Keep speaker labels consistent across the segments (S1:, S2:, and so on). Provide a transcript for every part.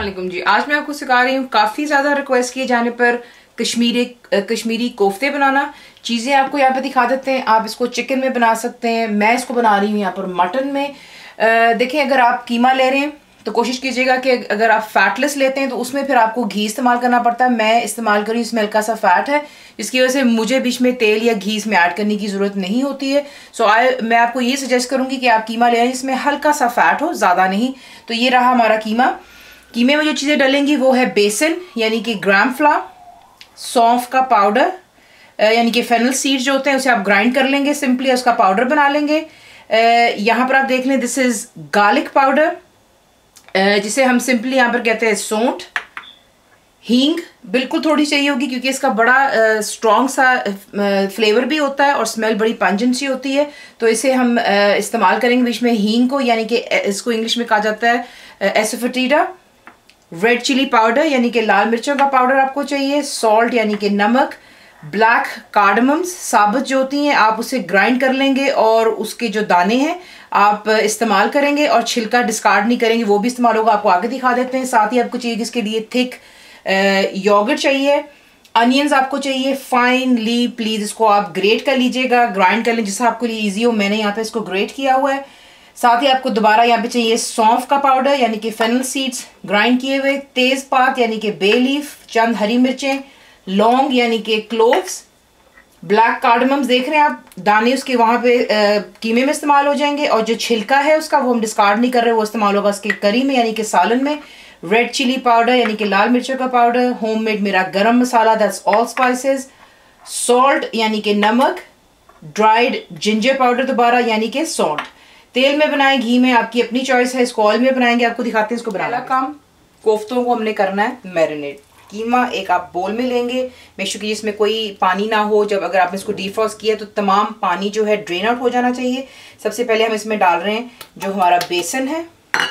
S1: अस्सलामुअलैकुम जी। आज मैं आपको सिखा रही हूँ काफ़ी ज़्यादा रिक्वेस्ट किए जाने पर कश्मीरी कोफ्ते बनाना। चीज़ें आपको यहाँ पे दिखा देते हैं। आप इसको चिकन में बना सकते हैं, मैं इसको बना रही हूँ यहाँ पर मटन में। देखें, अगर आप कीमा ले रहे हैं तो कोशिश कीजिएगा कि अगर आप फैटलेस लेते हैं तो उसमें फिर आपको घी इस्तेमाल करना पड़ता है। मैं इस्तेमाल करी इसमें हल्का सा फैट है, जिसकी वजह से मुझे बीच में तेल या घी इसमें ऐड करने की ज़रूरत नहीं होती है। मैं आपको ये सजेस्ट करूँगी कि आप कीमा ले रहे हैं इसमें हल्का सा फैट हो, ज़्यादा नहीं। तो ये रहा हमारा कीमा। कीमे में जो चीज़ें डलेंगी वो है बेसन यानी कि ग्राम फ्लावर, सौंफ का पाउडर यानी कि फेनल सीड जो होते हैं उसे आप ग्राइंड कर लेंगे, सिंपली उसका पाउडर बना लेंगे। यहाँ पर आप देख लें, दिस इज़ गार्लिक पाउडर, जिसे हम सिंपली यहाँ पर कहते हैं सौंठ। हींग बिल्कुल थोड़ी चाहिए होगी क्योंकि इसका बड़ा स्ट्रॉन्ग सा फ्लेवर भी होता है और स्मेल बड़ी पंजेंट सी होती है, तो इसे हम इस्तेमाल करेंगे बीच में हींग को, यानी कि इसको इंग्लिश में कहा जाता है एसोफेटिडा। रेड चिली पाउडर यानी कि लाल मिर्चों का पाउडर आपको चाहिए। सॉल्ट यानी कि नमक। ब्लैक कार्डमम्स साबुत जो होती हैं आप उसे ग्राइंड कर लेंगे और उसके जो दाने हैं आप इस्तेमाल करेंगे और छिलका डिस्कार्ड नहीं करेंगे, वो भी इस्तेमाल होगा, आपको आगे दिखा देते हैं। साथ ही आपको चाहिए इसके लिए थिक योगर्ट चाहिए। अनियंस आपको चाहिए फाइनली, प्लीज इसको आप ग्रेट कर लीजिएगा, ग्राइंड कर लें जिससे आपके लिए ईजी हो। मैंने यहाँ पे इसको ग्रेट किया हुआ है। साथ ही आपको दोबारा यहाँ पे चाहिए सौंफ का पाउडर यानी कि फेनल सीड्स ग्राइंड किए हुए, तेजपात यानी कि बे लीफ, चंद हरी मिर्चें, लौंग यानी कि क्लोव्स, ब्लैक कार्डमम्स देख रहे हैं आप, दाने उसके वहाँ पे कीमे में इस्तेमाल हो जाएंगे और जो छिलका है उसका वो हम डिस्कार्ड नहीं कर रहे, वो इस्तेमाल होगा उसके करी में यानी कि सालन में। रेड चिली पाउडर यानी कि लाल मिर्चों का पाउडर, होममेड मेरा garam masala, that's all spices, salt यानी कि नमक, ड्राइड जिंजर पाउडर दोबारा यानी कि सॉल्ट। तेल में बनाएं, घी में, आपकी अपनी चॉइस है। इसको ऑयल में बनाएंगे, आपको दिखाते हैं इसको बनाना। पहला काम, कोफ्तों को हमने करना है मैरिनेट। कीमा एक आप बोल में लेंगे, मेक श्योर कि इसमें कोई पानी ना हो। जब अगर आपने इसको डीफ्रॉस्ट किया तो तमाम पानी जो है ड्रेन आउट हो जाना चाहिए। सबसे पहले हम इसमें डाल रहे हैं जो हमारा बेसन है,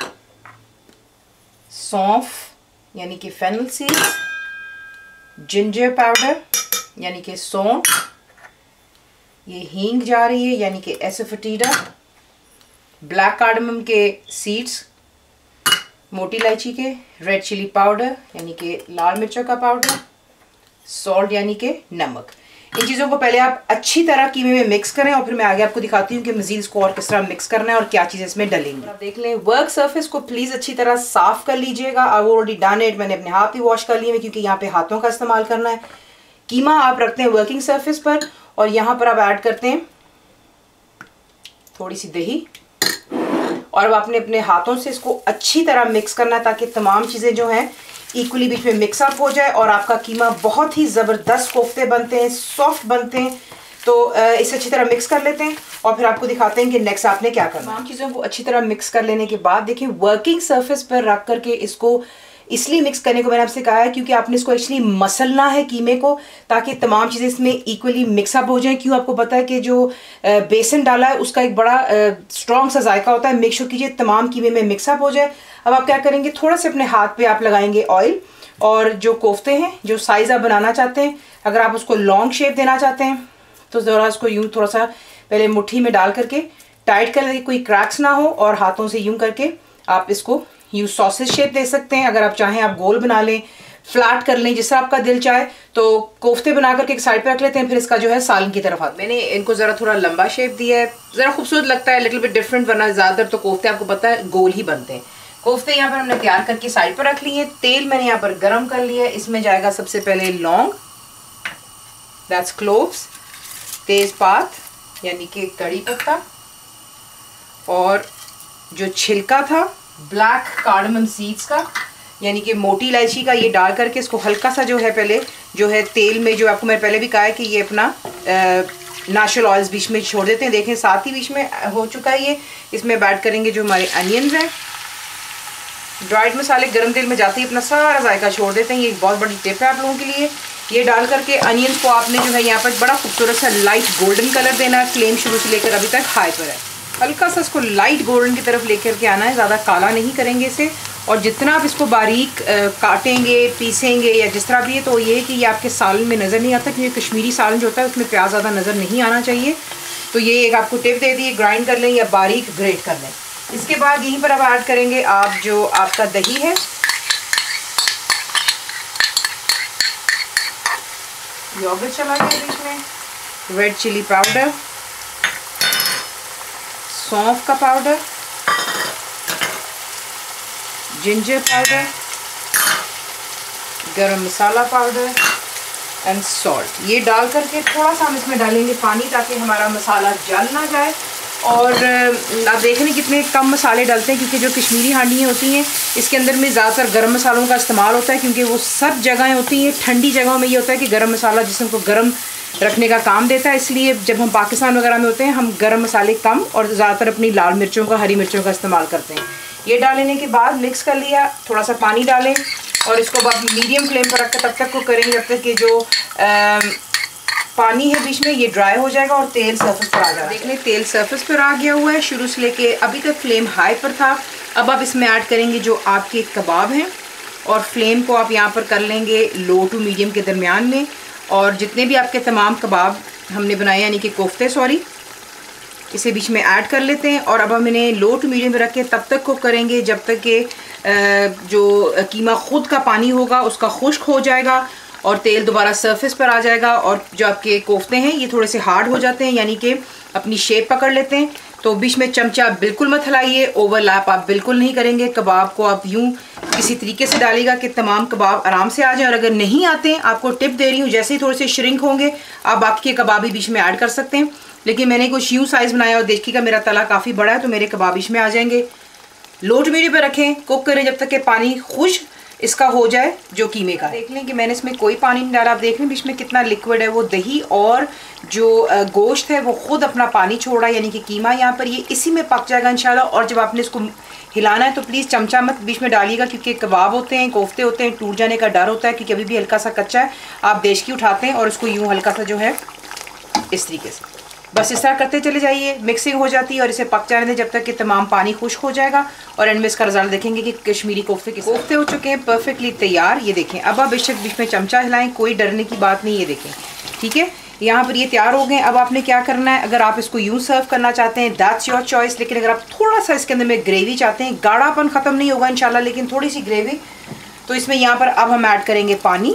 S1: सौंफ यानी कि फेनल सीड्स, जिंजर पाउडर यानी कि सौंठ, ये हींग जा रही है यानी कि एसोफेटिडा, ब्लैक कार्डमम के सीड्स, मोटी इलायची के, रेड चिली पाउडर यानी कि लाल मिर्चों का पाउडर, सॉल्ट यानी कि नमक। इन चीज़ों को पहले आप अच्छी तरह कीमे में मिक्स करें और फिर मैं आगे आपको दिखाती हूँ कि मज़ीद इसको और किस तरह मिक्स करना है और क्या चीज़ें इसमें डलेंगी। आप देख लें, वर्क सरफेस को प्लीज़ अच्छी तरह साफ कर लीजिएगा। आई ऑलरेडी डन इट, मैंने अपने हाथ भी वॉश कर लिए क्योंकि यहाँ पे हाथों का इस्तेमाल करना है। कीमा आप रखते हैं वर्किंग सरफेस पर और यहाँ पर आप ऐड करते हैं थोड़ी सी दही और अब आपने अपने हाथों से इसको अच्छी तरह मिक्स करना है ताकि तमाम चीज़ें जो हैं इक्वली बीच में मिक्सअप हो जाए और आपका कीमा बहुत ही ज़बरदस्त कोफ्ते बनते हैं, सॉफ्ट बनते हैं। तो इसे अच्छी तरह मिक्स कर लेते हैं और फिर आपको दिखाते हैं कि नेक्स्ट आपने क्या करना है। तमाम चीज़ों को अच्छी तरह मिक्स कर लेने के बाद देखिए, वर्किंग सरफेस पर रख करके इसको इसलिए मिक्स करने को मैंने आपसे कहा है क्योंकि आपने इसको एक्चुअली मसलना है कीमे को, ताकि तमाम चीज़ें इसमें इक्वली मिक्सअप हो जाएं। क्यों, आपको पता है कि जो बेसन डाला है उसका एक बड़ा स्ट्रॉन्ग सा जायका होता है। मेक श्योर कीजिए तमाम कीमे में मिक्सअप हो जाए। अब आप क्या करेंगे, थोड़ा से अपने हाथ पे आप लगाएंगे ऑयल और जो कोफ्ते हैं, जो साइज़ आप बनाना चाहते हैं, अगर आप उसको लॉन्ग शेप देना चाहते हैं तो ज़रा उसको यूँ थोड़ा सा पहले मुट्ठी में डाल करके टाइट कर लेंगे, कोई क्रैक्स ना हो, और हाथों से यूँ करके आप इसको यूँ सॉसेज शेप दे सकते हैं। अगर आप चाहें आप गोल बना लें, फ्लैट कर लें, जिससे आपका दिल चाहे। तो कोफ्ते बना करके एक साइड पे रख लेते हैं, फिर इसका जो है सालन की तरफ आते हैं। मैंने इनको ज़रा थोड़ा लंबा शेप दिया है, ज़रा खूबसूरत लगता है, लिटिल बिट डिफरेंट, वरना ज़्यादातर तो कोफ्ते आपको पता है गोल ही बनते हैं। कोफ्ते यहाँ पर हमने तैयार करके साइड पर रख लिए। तेल मैंने यहाँ पर गर्म कर लिया है, इसमें जाएगा सबसे पहले लौंग, दैट्स क्लोव्स, तेजपात यानी कि कड़ी पत्ता, और जो छिलका था ब्लैक कार्डमम सीड्स का यानी कि मोटी इलायची का, ये डाल करके इसको हल्का सा जो है पहले जो है तेल में, जो आपको मैंने पहले भी कहा है कि ये अपना नेचुरल ऑयल्स बीच में छोड़ देते हैं। देखें साथ ही बीच में हो चुका है ये। इसमें ऐड करेंगे जो हमारे अनियंस हैं। ड्राइड मसाले गर्म तेल में जाते ही अपना सारा जायका छोड़ देते हैं, ये एक बहुत बड़ी टिप है आप लोगों के लिए। ये डाल करके अनियंस को आपने जो है यहाँ पर बड़ा खूबसूरत सा लाइट गोल्डन कलर देना है। फ्लेम शुरू से लेकर अभी तक हाई पर है, हल्का सा इसको लाइट गोल्डन की तरफ लेकर के आना है, ज़्यादा काला नहीं करेंगे इसे। और जितना आप इसको बारीक काटेंगे, पीसेंगे या जिस तरह भी है, तो ये है कि ये आपके सालन में नज़र नहीं आता, क्योंकि कश्मीरी सालन जो होता है उसमें प्याज ज़्यादा नज़र नहीं आना चाहिए। तो ये एक आपको टिप दे दी, ग्राइंड कर लें या बारीक ग्रेट कर लें। इसके बाद यहीं पर अब ऐड करेंगे आप जो आपका दही है, योगर्ट चला गया बीच में, रेड चिली पाउडर, सौंफ का पाउडर, जिंजर पाउडर, गरम मसाला पाउडर एंड सॉल्ट। ये डाल करके थोड़ा सा हम इसमें डालेंगे पानी ताकि हमारा मसाला जल ना जाए। और आप देख रहे हैं कितने कम मसाले डालते हैं, क्योंकि जो कश्मीरी हांडियाँ होती हैं इसके अंदर में ज़्यादातर गरम मसालों का इस्तेमाल होता है, क्योंकि वो सब जगहें होती हैं। ठंडी जगहों में ये होता है कि गरम मसाला जिस्म को गर्म रखने का काम देता है, इसलिए जब हम पाकिस्तान वगैरह में होते हैं हम गरम मसाले कम और ज़्यादातर अपनी लाल मिर्चों का, हरी मिर्चों का इस्तेमाल करते हैं। ये डालने के बाद मिक्स कर लिया, थोड़ा सा पानी डालें और इसको अब मीडियम फ्लेम पर रख कर तब तक को करेंगे जब तक कि जो पानी है बीच में ये ड्राई हो जाएगा और तेल सरफेस पर आ जाएगा। देख लें तेल सरफेस पर आ गया हुआ है, शुरू से लेके अभी तक फ्लेम हाई पर था। अब आप इसमें ऐड करेंगे जो आपके कबाब हैं और फ्लेम को आप यहाँ पर कर लेंगे लो टू मीडियम के दरमियान में। और जितने भी आपके तमाम कबाब हमने बनाए यानी कि कोफ्ते सॉरी, इसे बीच में ऐड कर लेते हैं और अब हम इन्हें लो टू मीडियम में रख के तब तक कुक करेंगे जब तक कि जो कीमा खुद का पानी होगा उसका खुश्क हो जाएगा और तेल दोबारा सरफेस पर आ जाएगा। और जो आपके कोफ्ते हैं ये थोड़े से हार्ड हो जाते हैं, यानी कि अपनी शेप पकड़ लेते हैं। तो बीच में चमचा बिल्कुल मत हिलाइए, ओवरलैप आप बिल्कुल नहीं करेंगे। कबाब को आप यूं किसी तरीके से डालिएगा कि तमाम कबाब आराम से आ जाए। और अगर नहीं आते हैं, आपको टिप दे रही हूँ, जैसे ही थोड़े से श्रिंक होंगे आप बाकी के कबाब भी बीच में ऐड कर सकते हैं। लेकिन मैंने कुछ यूं साइज़ बनाया और देखिएगा मेरा तला काफ़ी बड़ा है तो मेरे कबाब बीच में आ जाएंगे। लो टू मीडियम पे रखें, कुक करें जब तक कि पानी खुश इसका हो जाए जो कीमे का। देख लें कि मैंने इसमें कोई पानी नहीं डाला। आप देख लें बीच में कितना लिक्विड है, वो दही और जो गोश्त है वो खुद अपना पानी छोड़ रहा है, यानी कि कीमा यहाँ पर ये इसी में पक जाएगा इंशाल्लाह। और जब आपने इसको हिलाना है तो प्लीज़ चमचा मत बीच में डालिएगा, क्योंकि कबाब होते हैं, कोफ्ते होते हैं, टूट जाने का डर होता है, क्योंकि अभी भी हल्का सा कच्चा है। आप देशकी उठाते हैं और उसको यूँ हल्का सा जो है इस तरीके से बस इस तरह करते चले जाइए, मिक्सिंग हो जाती है और इसे पक जाने दें जब तक कि तमाम पानी खुश्क हो जाएगा। और एंड में इसका रिजल्ट देखेंगे कि कश्मीरी कोफ्ते हो चुके हैं परफेक्टली तैयार। ये देखें, अब आप बेशक बीच में चमचा हिलाएं, कोई डरने की बात नहीं। ये देखें, ठीक है, यहाँ पर ये तैयार हो गए। अब आपने क्या करना है, अगर आप इसको यूँ सर्व करना चाहते हैं दैट्स योर चॉइस। लेकिन अगर आप थोड़ा सा इसके अंदर में ग्रेवी चाहते हैं, गाढ़ापन ख़त्म नहीं होगा इंशाल्लाह, लेकिन थोड़ी सी ग्रेवी, तो इसमें यहाँ पर अब हम ऐड करेंगे पानी।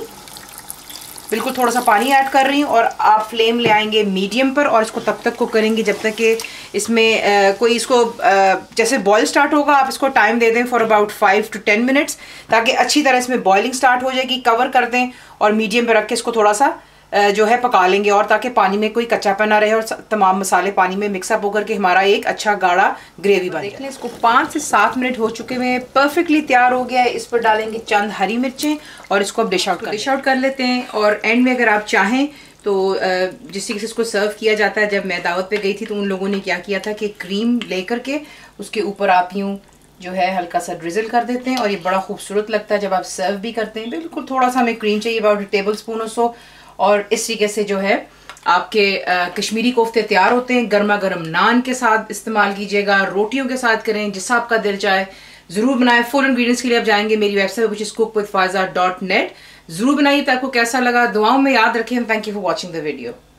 S1: बिल्कुल थोड़ा सा पानी ऐड कर रही हूँ और आप फ्लेम ले आएंगे मीडियम पर और इसको तब तक कुक करेंगे जब तक कि इसमें कोई इसको जैसे बॉयल स्टार्ट होगा आप इसको टाइम दे दें फॉर अबाउट 5 to 10 मिनट्स, ताकि अच्छी तरह इसमें बॉइलिंग स्टार्ट हो जाएगी। कवर कर दें और मीडियम पर रख के इसको थोड़ा सा जो है पका लेंगे, और ताकि पानी में कोई कच्चापन ना रहे और तमाम मसाले पानी में मिक्सअप होकर के हमारा एक अच्छा गाढ़ा ग्रेवी बन जाए। इसको 5 से 7 मिनट हो चुके हैं, परफेक्टली तैयार हो गया है। इस पर डालेंगे चंद हरी मिर्चें और इसको अब डिश आउट कर लेते हैं। और एंड में अगर आप चाहें तो जिस तरीके से इसको सर्व किया जाता है, जब मैं दावत पे गई थी तो उन लोगों ने क्या किया था कि क्रीम ले करके उसके ऊपर आप यूँ जो है हल्का सा ड्रिजल कर देते हैं और ये बड़ा खूबसूरत लगता है जब आप सर्व भी करते हैं। बिल्कुल थोड़ा सा हमें क्रीम चाहिए, अबाउट 1 टेबल स्पून और सो। और इस तरीके से जो है आपके कश्मीरी कोफ्ते तैयार होते हैं। गर्मा गर्म नान के साथ इस्तेमाल कीजिएगा, रोटियों के साथ करें, जिससे आपका दिल चाहे ज़रूर बनाएं। फुल इंग्रेडिएंट्स के लिए आप जाएंगे मेरी website which is cooked with faiza.net। ज़रूर बनाइए। आपको कैसा लगा दुआओं में याद रखें। Thank you for watching the video.